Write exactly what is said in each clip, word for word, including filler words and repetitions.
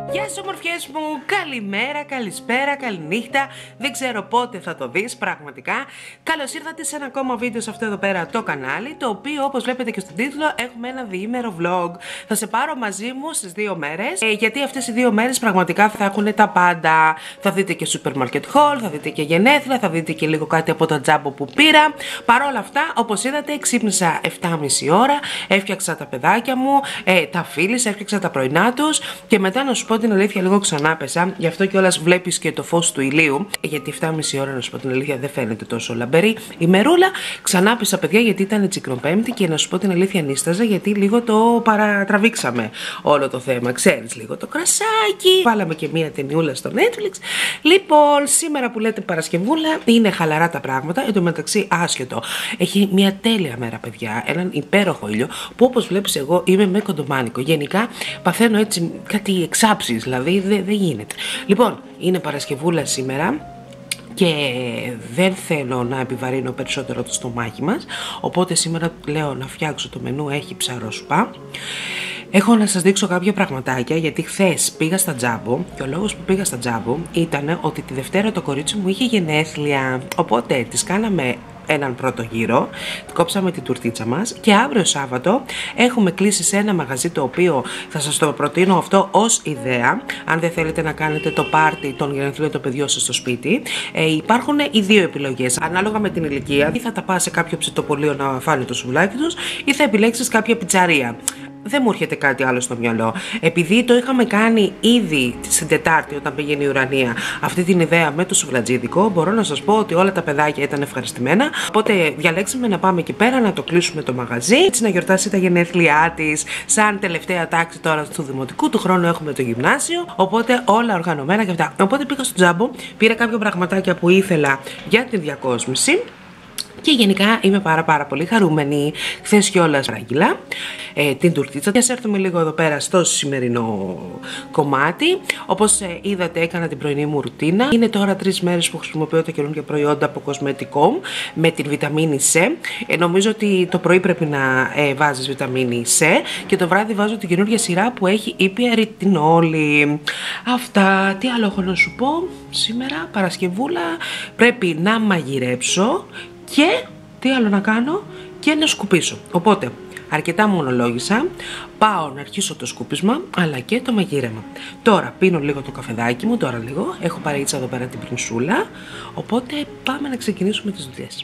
Γεια σου ομορφιές μου, καλημέρα, καλησπέρα, καληνύχτα. Δεν ξέρω πότε θα το δεις πραγματικά. Καλώς ήρθατε σε ένα ακόμα βίντεο σε αυτό εδώ πέρα το κανάλι, το οποίο όπως βλέπετε και στον τίτλο έχουμε ένα διήμερο vlog. Θα σε πάρω μαζί μου στις δύο μέρες, ε, γιατί αυτές οι δύο μέρες πραγματικά θα έχουν τα πάντα. Θα δείτε και supermarket haul, θα δείτε και γενέθλια, θα δείτε και λίγο κάτι από τα τζάμπο που πήρα. Παρ' όλα αυτά, όπως είδατε, ξύπνησα επτά και μισή ώρα, έφτιαξα τα παιδάκια μου, ε, τα φίλησα, έφτιαξα τα πρωινά τους και μετά να σου πω την αλήθεια, λίγο ξανά πέσα. Γι' αυτό κιόλας βλέπεις και το φως του ηλίου. Γιατί επτά και μισή ώρα, να σου πω την αλήθεια, δεν φαίνεται τόσο λαμπερή η μερούλα. Ξανά πέσα, παιδιά, γιατί ήταν Τσικνοπέμπτη και να σου πω την αλήθεια, νίσταζα γιατί λίγο το παρατραβήξαμε όλο το θέμα. Ξέρεις, λίγο το κρασάκι. Βάλαμε και μία ταινιούλα στο Netflix. Λοιπόν, σήμερα που λέτε Παρασκευούλα, είναι χαλαρά τα πράγματα. Εν τω μεταξύ, άσχετο. Έχει μία τέλεια μέρα, παιδιά. Έναν υπέροχο ήλιο που, όπως βλέπεις, εγώ είμαι με κοντομάνικο. Γενικά παθαίνω έτσι κάτι εξάψεις, δηλαδή δεν δε γίνεται. Λοιπόν, είναι Παρασκευούλα σήμερα και δεν θέλω να επιβαρύνω περισσότερο το στομάχι μας, οπότε σήμερα λέω να φτιάξω το μενού. Έχει ψαρόσουπα. Έχω να σας δείξω κάποια πραγματάκια, γιατί χθες πήγα στα τζάμπο και ο λόγος που πήγα στα τζάμπο ήταν ότι τη Δευτέρα το κορίτσι μου είχε γενέθλια, οπότε της κάναμε έναν πρώτο γύρο, κόψαμε την τουρτίτσα μας και αύριο Σάββατο έχουμε κλείσει σε ένα μαγαζί, το οποίο θα σας το προτείνω αυτό ως ιδέα αν δεν θέλετε να κάνετε το πάρτι των γενεθλίων των παιδιών σας στο σπίτι. Ε, υπάρχουν οι δύο επιλογές ανάλογα με την ηλικία, ή θα τα πας σε κάποιο ψητοπολείο να φάνε το σουβλάκι τους, ή θα επιλέξεις κάποια πιτσαρία. Δεν μου έρχεται κάτι άλλο στο μυαλό. Επειδή το είχαμε κάνει ήδη στην Τετάρτη όταν πήγαινε η Ουρανία αυτή την ιδέα με το σουβλατζίδικο, μπορώ να σας πω ότι όλα τα παιδάκια ήταν ευχαριστημένα. Οπότε διαλέξαμε να πάμε εκεί πέρα, να το κλείσουμε το μαγαζί, έτσι να γιορτάσει τα γενέθλιά της. Σαν τελευταία τάξη τώρα του δημοτικού, του χρόνου έχουμε το γυμνάσιο. Οπότε όλα οργανωμένα και αυτά. Οπότε πήγα στο τζάμπο, πήρα κάποια πραγματάκια που ήθελα για τη διακόσμηση. Και γενικά είμαι πάρα πάρα πολύ χαρούμενη. Χθες κιόλας παράγγειλα ε, την τουρτίτσα. Ας έρθουμε λίγο εδώ πέρα στο σημερινό κομμάτι. Όπως ε, είδατε, έκανα την πρωινή μου ρουτίνα. Είναι τώρα τρεις μέρες που χρησιμοποιώ τα καινούργια προϊόντα από Cosmeticom με την βιταμίνη C. Ε, νομίζω ότι το πρωί πρέπει να ε, βάζεις βιταμίνη C και το βράδυ βάζω την καινούργια σειρά που έχει ήπια ρετινόλη. Αυτά. Τι άλλο έχω να σου πω σήμερα, Παρασκευούλα. Πρέπει να μαγειρέψω. Και τι άλλο να κάνω, και να σκουπίσω. Οπότε αρκετά μονολόγησα. Πάω να αρχίσω το σκούπισμα αλλά και το μαγείρεμα. Τώρα πίνω λίγο το καφεδάκι μου, τώρα λίγο. Έχω παρείτσα εδώ πέρα την πρινσούλα. Οπότε πάμε να ξεκινήσουμε τις δουλειές.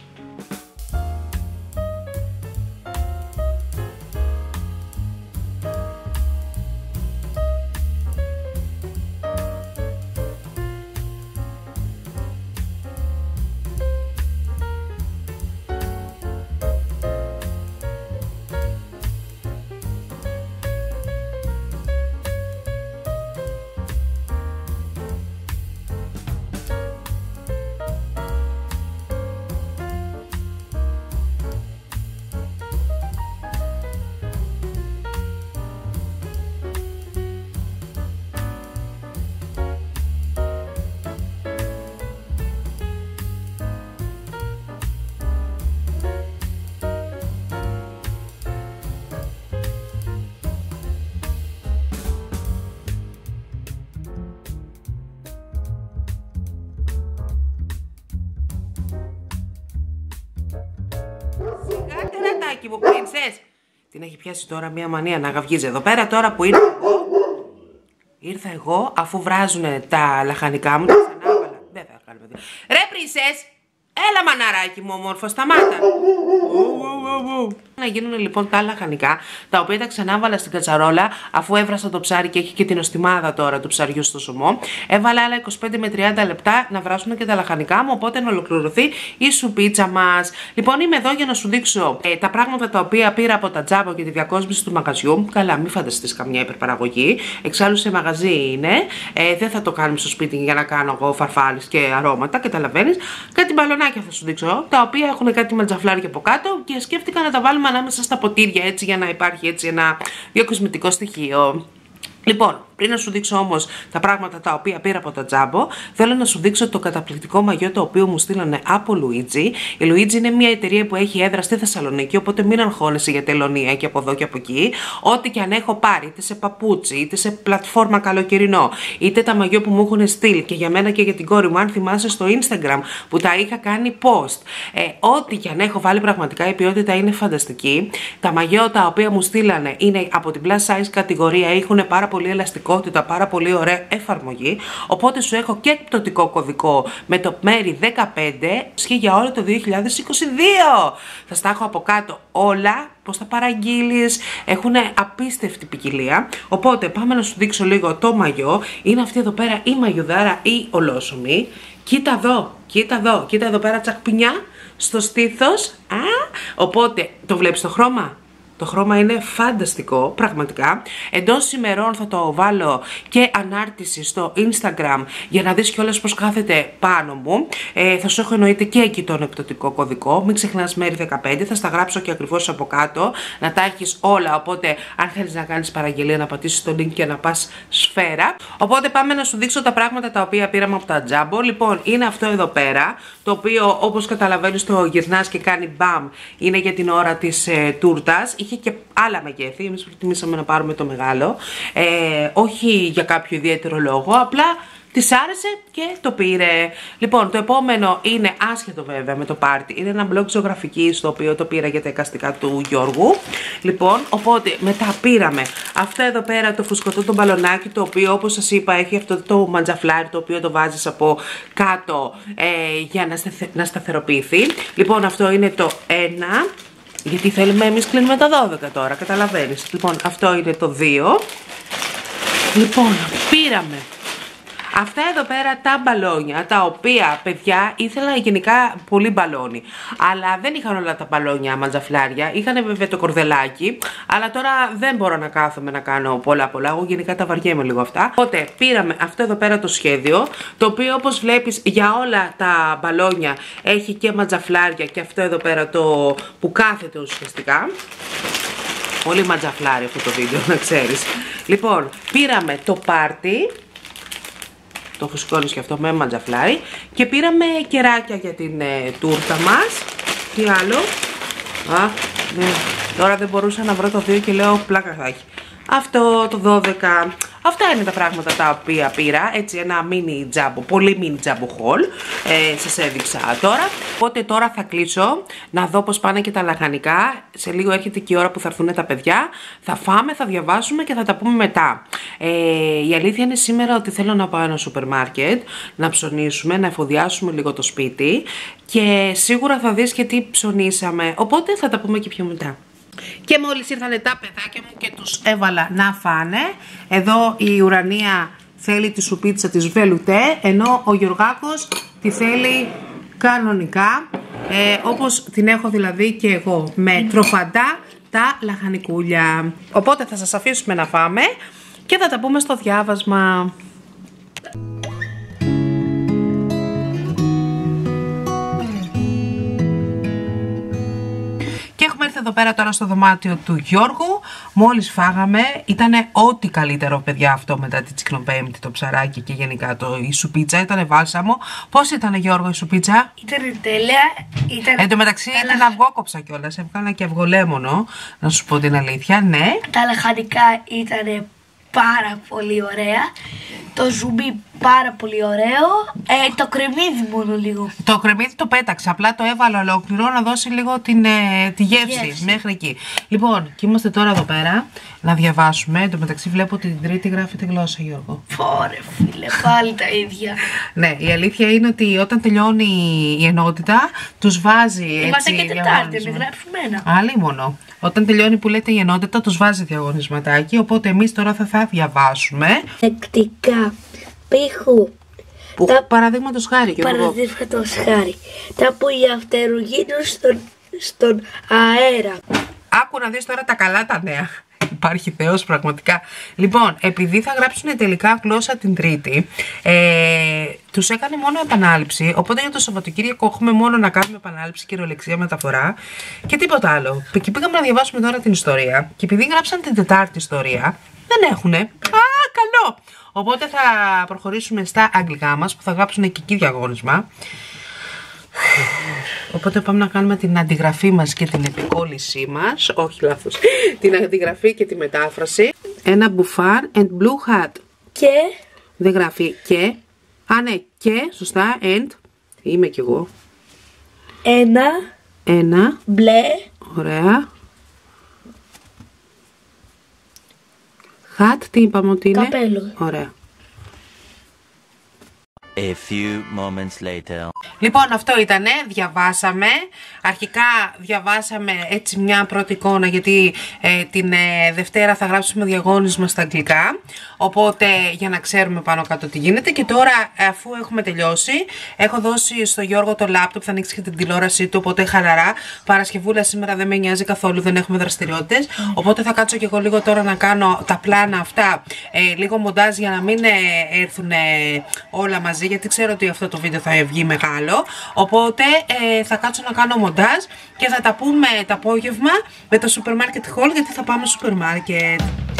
Που princess. Την έχει πιάσει τώρα μια μανία να γαυγίζει εδώ πέρα. Τώρα που ήρθα εγώ, ήρθα εγώ αφού βράζουνε τα λαχανικά μου. Τα ξανάβαλα. Δεν θα κάνω παιδί. Ρε princess, έλα μαναράκι μου όμορφο, σταμάτα. Να γίνουν λοιπόν τα λαχανικά, τα οποία τα ξανάβαλα στην κατσαρόλα αφού έβρασα το ψάρι και έχει και την οστιμάδα τώρα του ψαριού στο σωμό. Έβαλα άλλα είκοσι πέντε με τριάντα λεπτά να βράσουν και τα λαχανικά μου, οπότε να ολοκληρωθεί η σουπίτσα μας. Λοιπόν, είμαι εδώ για να σου δείξω ε, τα πράγματα τα οποία πήρα από τα τζάμπο και τη διακόσμηση του μαγαζιού. Καλά, μην φανταστείς καμιά υπερπαραγωγή. Εξάλλου σε μαγαζί είναι. Ε, δεν θα το κάνουμε στο σπίτι για να κάνω εγώ φαρφάλες και αρώματα, καταλαβαίνεις. Κάτι μπαλονάκια θα σου δείξω, τα οποία έχουν κάτι ματζαφλάρια από κάτω και σκέφτηκα να τα βάλουμε ανάμεσα στα ποτήρια, έτσι, για να υπάρχει έτσι ένα διακοσμητικό στοιχείο. Λοιπόν, Πριν να σου δείξω όμως τα πράγματα τα οποία πήρα από το Τζάμπο, θέλω να σου δείξω το καταπληκτικό μαγιό το οποίο μου στείλανε από Luigi. Η Luigi είναι μια εταιρεία που έχει έδρα στη Θεσσαλονίκη, οπότε μην αγχώνεσαι για τελωνία και από εδώ και από εκεί. Ό,τι και αν έχω πάρει, είτε σε παπούτσι, είτε σε πλατφόρμα καλοκαιρινό, είτε τα μαγιό που μου έχουν στείλει και για μένα και για την κόρη μου, αν θυμάσαι στο Instagram που τα είχα κάνει post. Ε, ό,τι και αν έχω βάλει, πραγματικά η ποιότητα είναι φανταστική. Τα μαγιό τα οποία μου στείλανε είναι από την plus size κατηγορία, έχουν πάρα πολύ ελαστικότητα, πάρα πολύ ωραία εφαρμογή. Οπότε σου έχω και εκπτωτικό κωδικό με το μέρι δεκαπέντε, ισχύει για όλο το δύο χιλιάδες είκοσι δύο. Θα στα έχω από κάτω όλα, πώς θα παραγγείλεις, έχουν απίστευτη ποικιλία. Οπότε πάμε να σου δείξω λίγο το μαγιό. Είναι αυτή εδώ πέρα η μαγιουδάρα ή ολόσωμη. Κοίτα εδώ, κοίτα εδώ, κοίτα εδώ πέρα τσακπινιά στο στήθος. Α, οπότε το βλέπεις το χρώμα. Το χρώμα είναι φανταστικό, πραγματικά. Εντός ημερών θα το βάλω και ανάρτηση στο Instagram για να δεις κιόλας πώς κάθεται πάνω μου. Ε, θα σου έχω εννοείται και εκεί τον εκπτωτικό κωδικό. Μην ξεχνάς μέρη δεκαπέντε, θα στα γράψω και ακριβώς από κάτω, να τα έχεις όλα. Οπότε, αν θέλεις να κάνεις παραγγελία, να πατήσεις το link και να πας σφαίρα. Οπότε, πάμε να σου δείξω τα πράγματα τα οποία πήραμε από τα Τζάμπο. Λοιπόν, είναι αυτό εδώ πέρα, το οποίο όπως καταλαβαίνεις το γυρνάς και κάνει μπαμ, είναι για την ώρα της ε, τούρτας. Είχε και άλλα μεγέθη, εμείς προτιμήσαμε να πάρουμε το μεγάλο, ε, όχι για κάποιο ιδιαίτερο λόγο, απλά της άρεσε και το πήρε. Λοιπόν, το επόμενο είναι άσχετο βέβαια με το πάρτι, είναι ένα blog ζωγραφικής το οποίο το πήρα για τα εικαστικά του Γιώργου. Λοιπόν, οπότε μετά πήραμε αυτό εδώ πέρα το φουσκωτό το μπαλονάκι, το οποίο όπως σας είπα έχει αυτό το μαντζαφλάρι το οποίο το βάζεις από κάτω ε, για να, σταθε, να σταθεροποιηθεί. Λοιπόν, αυτό είναι το ένα. Γιατί θέλουμε, εμείς κλείνουμε τα δώδεκα τώρα, καταλαβαίνεις. Λοιπόν, αυτό είναι το δύο. Λοιπόν, πήραμε αυτά εδώ πέρα τα μπαλόνια, τα οποία, παιδιά, ήθελα γενικά πολύ μπαλόνι. Αλλά δεν είχαν όλα τα μπαλόνια μαντζαφλάρια, είχαν βέβαια το κορδελάκι. Αλλά τώρα δεν μπορώ να κάθομαι να κάνω πολλά πολλά, εγώ γενικά τα βαριέμαι λίγο αυτά. Οπότε πήραμε αυτό εδώ πέρα το σχέδιο, το οποίο όπως βλέπεις για όλα τα μπαλόνια έχει και μαντζαφλάρια και αυτό εδώ πέρα το που κάθεται ουσιαστικά. Πολύ μαντζαφλάρι αυτό το βίντεο, να ξέρεις. Λοιπόν, πήραμε το πάρτι. Το φουσκώνεις και αυτό με μαντζαφλάρι. Και πήραμε κεράκια για την ε, τούρτα μας. Τι άλλο? Α, ναι. Τώρα δεν μπορούσα να βρω το δύο και λέω πλάκα θα έχει. Αυτό το δώδεκα. Αυτά είναι τα πράγματα τα οποία πήρα. Έτσι ένα mini τζάμπο, πολύ mini τζάμπο haul. Ε, σας έδειξα τώρα. Οπότε τώρα θα κλείσω να δω πώς πάνε και τα λαχανικά. Σε λίγο έρχεται και η ώρα που θα έρθουν τα παιδιά. Θα φάμε, θα διαβάσουμε και θα τα πούμε μετά. Ε, η αλήθεια είναι σήμερα ότι θέλω να πάω ένα σούπερ μάρκετ, να ψωνίσουμε, να εφοδιάσουμε λίγο το σπίτι. Και σίγουρα θα δεις και τι ψωνίσαμε. Οπότε θα τα πούμε και πιο μετά. Και μόλις ήρθανε τα παιδάκια μου και τους έβαλα να φάνε. Εδώ η Ουρανία θέλει τη σουπίτσα της βελουτέ, ενώ ο Γιωργάκος τη θέλει κανονικά, ε, όπως την έχω δηλαδή και εγώ, με τροφαντά τα λαχανικούλια. Οπότε θα σας αφήσουμε να φάμε και θα τα πούμε στο διάβασμα. Έχουμε έρθει εδώ πέρα τώρα στο δωμάτιο του Γιώργου. Μόλις φάγαμε, ήταν ό,τι καλύτερο, παιδιά, αυτό μετά τη τσικνοπέμπτη, το ψαράκι και γενικά το, η σουπίτσα. Ήταν βάλσαμο. Πώς ήταν, Γιώργο, η σουπίτσα? Ήταν τέλεια. Ήταν... Εν τω μεταξύ τα την λαχ... αυγόκοψα κιόλας. Έβγαλα και αυγολέμονο, να σου πω την αλήθεια, ναι. Τα λαχανικά ήταν πάρα πολύ ωραία. Το ζουμί πάρα πολύ ωραίο. Ε, το κρεμμύδι μόνο λίγο. Το κρεμμύδι το πέταξα. Απλά το έβαλα ολόκληρο να δώσει λίγο την, ε, τη γεύση, γεύση μέχρι εκεί. Λοιπόν, και είμαστε τώρα εδώ πέρα να διαβάσουμε. Εν τω μεταξύ βλέπω ότι την Τρίτη γράφεται γλώσσα, Γιώργο. Ωρε φίλε, πάλι τα ίδια. Ναι, η αλήθεια είναι ότι όταν τελειώνει η ενότητα, τους βάζει έτσι. Είμαστε και Τετάρτη, μην γράψουμε ένα. Αλίμονο. Όταν τελειώνει που λέτε η ενότητα, τους βάζει διαγωνισματάκι. Οπότε εμείς τώρα θα, θα διαβάσουμε. Δεκτικά. Πύχου. Που, τα... Παραδείγματος χάρη, Γιώργο. Παραδείγματος χάρη. Τα που οι αυτερογίνουν στον, στον αέρα. Άκου να δεις τώρα τα καλά τα νέα. Υπάρχει Θεός πραγματικά. Λοιπόν, επειδή θα γράψουν τελικά γλώσσα την Τρίτη, ε, τους έκανε μόνο επανάληψη. Οπότε για το Σαββατοκύριακο έχουμε μόνο να κάνουμε επανάληψη, κυριολεξία, μεταφορά και τίποτα άλλο. Και πήγαμε να διαβάσουμε τώρα την ιστορία. Και επειδή γράψαν την Τετάρτη ιστορία, δεν έχουνε. Α, καλό! Οπότε θα προχωρήσουμε στα αγγλικά μας που θα γράψουν και εκεί διαγώνισμα. Οπότε πάμε να κάνουμε την αντιγραφή μας και την επικόλλησή μας. Όχι λάθος. Την αντιγραφή και τη μετάφραση. Ένα μπουφάν and blue hat. Και. Δεν γράφει και. Α, ναι, και, σωστά, and. Είμαι κι εγώ. Ένα. Ένα. Μπλε. Ωραία. Hat, τι είπαμε ότι είναι? Καπέλο. Ωραία. A few moments later. Λοιπόν, αυτό ήτανε, διαβάσαμε. Αρχικά διαβάσαμε έτσι μια πρώτη εικόνα, γιατί ε, την ε, Δευτέρα θα γράψουμε διαγώνισμα στα αγγλικά. Οπότε για να ξέρουμε πάνω κάτω τι γίνεται. Και τώρα, αφού έχουμε τελειώσει, έχω δώσει στο Γιώργο το λάπτοπ, θα ανοίξει και την τηλεόρασή του. Οπότε χαλαρά. Παρασκευούλα σήμερα δεν με νοιάζει καθόλου, δεν έχουμε δραστηριότητες. Οπότε θα κάτσω και εγώ λίγο τώρα να κάνω τα πλάνα αυτά, ε, λίγο μοντάζ για να μην ε, έρθουν ε, όλα μαζί. Γιατί ξέρω ότι αυτό το βίντεο θα βγει μεγάλο. Οπότε ε, θα κάτσω να κάνω μοντάζ και θα τα πούμε το απόγευμα με το Supermarket Haul, γιατί θα πάμε στο σούπερ μάρκετ.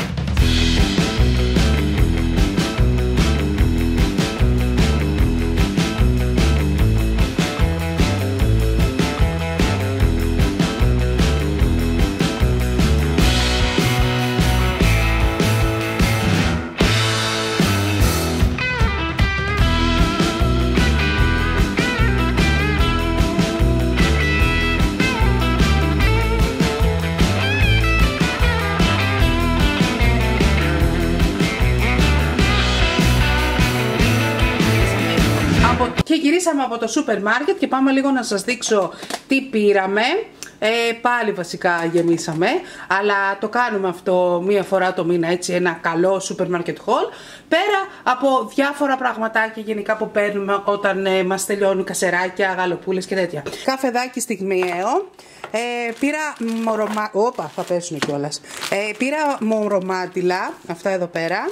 Και γυρίσαμε από το σούπερ μάρκετ και πάμε λίγο να σας δείξω τι πήραμε. Ε, πάλι βασικά γεμίσαμε, αλλά το κάνουμε αυτό μία φορά το μήνα, έτσι, ένα καλό σούπερ μάρκετ haul. Πέρα από διάφορα πραγματάκια γενικά που παίρνουμε όταν ε, μας τελειώνουν κασεράκια, γαλοπούλες και τέτοια. Καφεδάκι στιγμιαίο. Ε, πήρα μορωμα... Όπα, θα πέσουν κιόλας. Ε, πήρα μορομάτιλα, αυτά εδώ πέρα.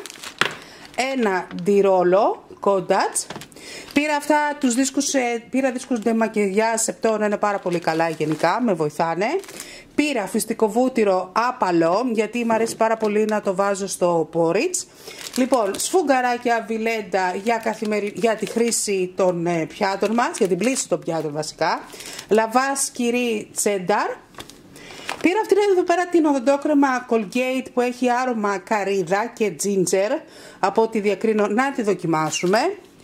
Ένα ντιρόλο, κόντατς. Πήρα αυτά τους δίσκους, πήρα δίσκους ντεμακεγιά σεπτών, είναι πάρα πολύ καλά γενικά, με βοηθάνε. Πήρα φυστικό βούτυρο άπαλο, γιατί μου αρέσει πάρα πολύ να το βάζω στο πόριτς. Λοιπόν, σφουγγαράκια βιλέντα για, καθημερι... για τη χρήση των ε, πιάτων μας, για την πλύση των πιάτων βασικά. Λαβάς κυρί τσένταρ. Πήρα αυτήν εδώ πέρα την οδοντόκρεμα Colgate που έχει άρωμα καρύδα και ginger, από ό,τι διακρίνω, να τη δοκιμάσουμε.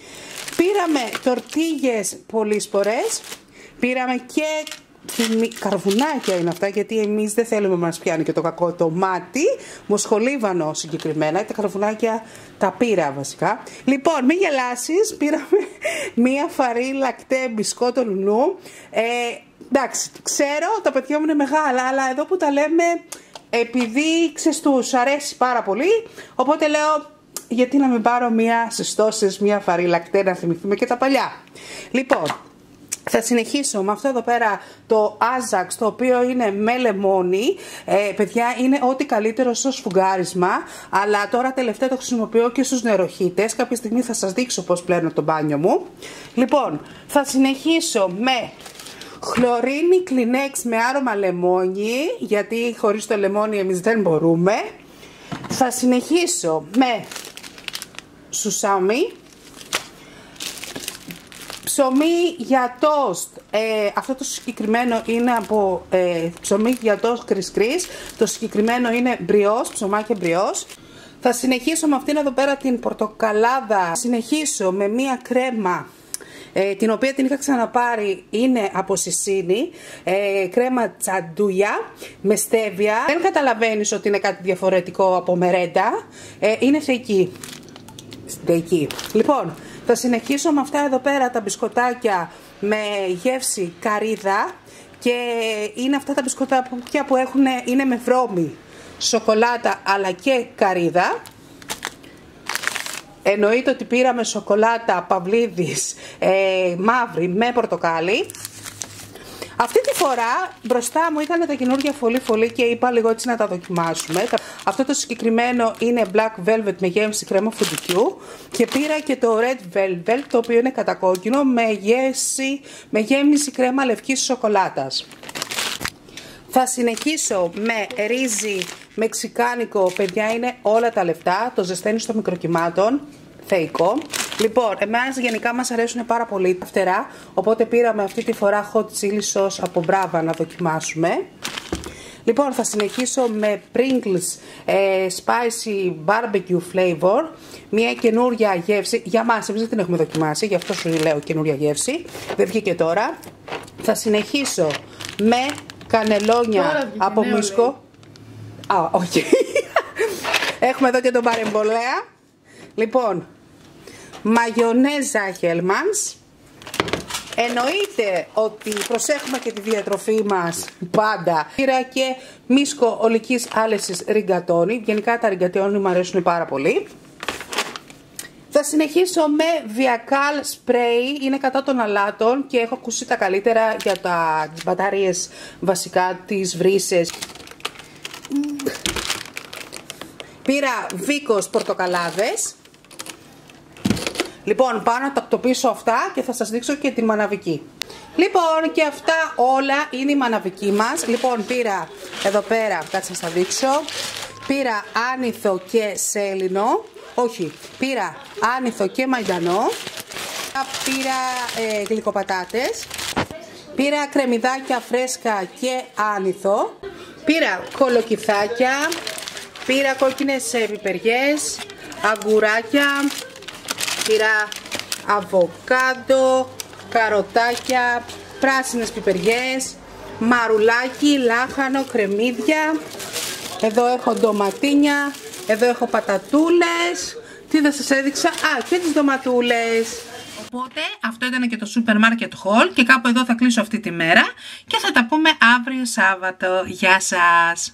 Πήραμε τορτίγες πολύσπορες, πήραμε και καρβουνάκια είναι αυτά, γιατί εμείς δεν θέλουμε να μας πιάνει και το κακό το μάτι, μοσχολίβανο συγκεκριμένα, τα καρβουνάκια τα πήρα βασικά. Λοιπόν, μην γελάσεις, πήραμε μία φαρή λακτέ μπισκότο νουνού. Ε, εντάξει, ξέρω, τα παιδιά μου είναι μεγάλα, αλλά εδώ που τα λέμε, επειδή ξέρεις τους αρέσει πάρα πολύ, οπότε λέω, γιατί να μην πάρω μία συστώσεις, μία φαρή λακτέ, να θυμηθούμε και τα παλιά. Λοιπόν, θα συνεχίσω με αυτό εδώ πέρα το Ajax, το οποίο είναι με λεμόνι. Ε, παιδιά, είναι ό,τι καλύτερο στο σφουγγάρισμα, αλλά τώρα τελευταία το χρησιμοποιώ και στους νεροχύτες. Κάποια στιγμή θα σας δείξω πώς πλένω το μπάνιο μου. Λοιπόν, θα συνεχίσω με χλωρίνη Kleenex με άρωμα λεμόνι, γιατί χωρίς το λεμόνι εμείς δεν μπορούμε. Θα συνεχίσω με σουσάμι, ψωμί για τόστ. Ε, αυτό το συγκεκριμένο είναι από ε, ψωμί για τόστ κρίς κρίς. Το συγκεκριμένο είναι μπριός, ψωμάκια μπριός. Θα συνεχίσω με αυτήν εδώ πέρα την πορτοκαλάδα. Θα συνεχίσω με μία κρέμα, ε, την οποία την είχα ξαναπάρει, είναι από Σισίνη, ε, κρέμα τσαντούια με στέβια. Δεν καταλαβαίνεις ότι είναι κάτι διαφορετικό από μερέντα, ε, είναι θεϊκή. Θεϊκή. Λοιπόν, θα συνεχίσω με αυτά εδώ πέρα τα μπισκοτάκια με γεύση καρύδα, και είναι αυτά τα μπισκοτάκια που έχουν, είναι με βρώμη, σοκολάτα αλλά και καρύδα. Εννοείται ότι πήραμε σοκολάτα Παυλίδης ε, μαύρη με πορτοκάλι. Αυτή τη φορά μπροστά μου ήταν τα καινούργια φωλή φωλή και είπα λίγο έτσι να τα δοκιμάσουμε. Αυτό το συγκεκριμένο είναι Black Velvet με γέμιση κρέμα φουντουκιού, και πήρα και το Red Velvet, το οποίο είναι κατακόκκινο με, γέμιση, με γέμιση κρέμα λευκής σοκολάτας. Θα συνεχίσω με ρύζι μεξικάνικο, παιδιά, είναι όλα τα λεφτά, το ζεσταίνει στο μικροκυμάτων, θεϊκό. Λοιπόν, εμάς γενικά μας αρέσουν πάρα πολύ τα φτερά, οπότε πήραμε αυτή τη φορά hot chili sauce από Brava να δοκιμάσουμε. Λοιπόν, θα συνεχίσω με Pringles ε, Spicy Barbecue Flavor, μια καινούρια γεύση, για μας, εμείς δεν την έχουμε δοκιμάσει, γι' αυτό σου λέω καινούρια γεύση, δεν βγήκε τώρα. Θα συνεχίσω με κανελόνια από Μίσκο. Α, όχι. Έχουμε εδώ και τον παρεμπολέα. Λοιπόν, μαγιονέζα Hellmann's. Εννοείται ότι προσέχουμε και τη διατροφή μας πάντα. Πήρα και Μίσκο ολικής άλεσης ριγκατόνι. Γενικά τα ριγκατόνι μου αρέσουν πάρα πολύ. Θα συνεχίσω με Viacal Spray, είναι κατά των αλάτων και έχω ακούσει τα καλύτερα για τα, τις μπαταρίες, βασικά τις βρύσες. Πήρα Βίκος πορτοκαλάδες. Λοιπόν, πάω να τακτοποιήσω αυτά και θα σας δείξω και τη μαναβική. Λοιπόν, και αυτά όλα είναι η μαναβική μας. Λοιπόν, πήρα εδώ πέρα, κάτσε να σας δείξω. Πήρα άνηθο και σέλινο. Όχι, πήρα άνηθο και μαϊντανό. Πήρα ε, γλυκοπατάτες. Πήρα κρεμμυδάκια φρέσκα και άνηθο. Πήρα κολοκυθάκια. Πήρα κόκκινες πιπεριές, αγκουράκια. Πήρα αβοκάντο, καροτάκια, πράσινες πιπεριές, μαρουλάκι, λάχανο, κρεμμύδια. Εδώ έχω ντοματίνια, εδώ έχω πατατούλες. Τι δεν σας έδειξα? Α, και τις ντοματούλες. Οπότε αυτό ήταν και το Supermarket Haul και κάπου εδώ θα κλείσω αυτή τη μέρα και θα τα πούμε αύριο Σάββατο. Γεια σας!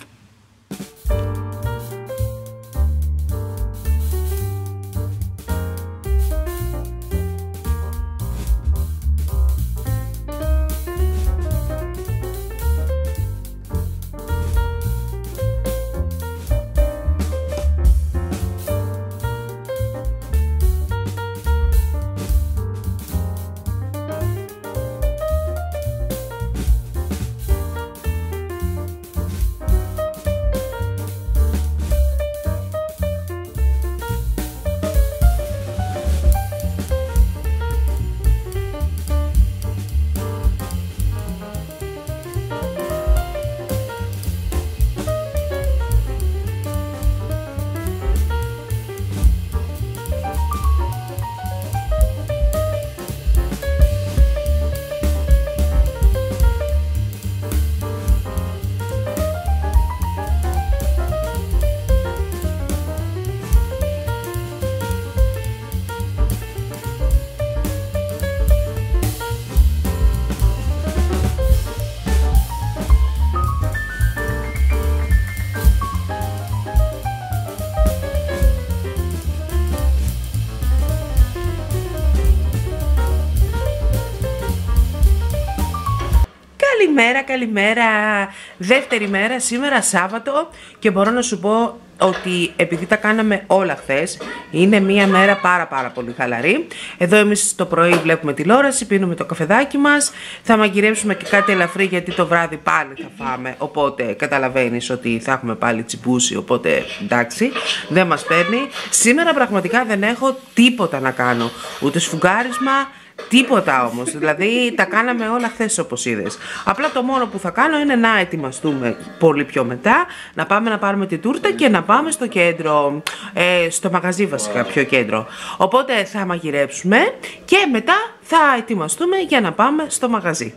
Καλημέρα, καλημέρα, δεύτερη μέρα, σήμερα Σάββατο και μπορώ να σου πω ότι επειδή τα κάναμε όλα χθες, είναι μια μέρα πάρα πάρα πολύ χαλαρή. Εδώ εμείς το πρωί βλέπουμε τηλεόραση, πίνουμε το καφεδάκι μας, θα μαγειρέψουμε και κάτι ελαφρύ γιατί το βράδυ πάλι θα φάμε, οπότε καταλαβαίνεις ότι θα έχουμε πάλι τσιμπούσει, οπότε εντάξει, δεν μας παίρνει. Σήμερα πραγματικά δεν έχω τίποτα να κάνω, ούτε σφουγγάρισμα, τίποτα όμως, δηλαδή τα κάναμε όλα χθες όπως είδες. Απλά το μόνο που θα κάνω είναι να ετοιμαστούμε πολύ πιο μετά, να πάμε να πάρουμε τη τούρτα και να πάμε στο κέντρο, ε, στο μαγαζί βασικά, πιο κέντρο. Οπότε θα μαγειρέψουμε και μετά θα ετοιμαστούμε για να πάμε στο μαγαζί.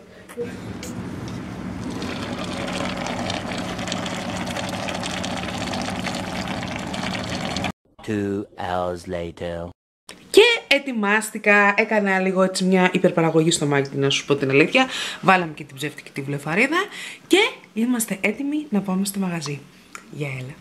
Two hours later. Και ετοιμάστηκα, έκανα λίγο έτσι μια υπερπαραγωγή στο μάτι, να σου πω την αλήθεια. Βάλαμε και την ψεύτικη τη βλεφαρίδα και είμαστε έτοιμοι να πάμε στο μαγαζί. Για έλα.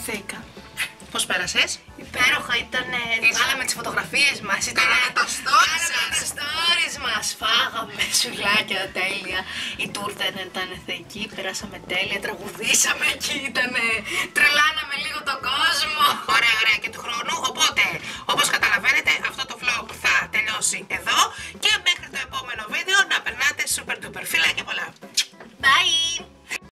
Χαρηθήκα. Πώς πέρασες? Υπέροχα ήταν. Βγάλαμε τις φωτογραφίες μας. Ήταν το stories Κάναμε τα stories μας. Φάγαμε σουλάκια τέλεια. Η τούρτα ήταν θεϊκή. Περάσαμε τέλεια. Τραγουδήσαμε εκεί. Ήταν. Τρελάναμε λίγο τον κόσμο. Ωραία, ωραία. Και του χρόνου, οπότε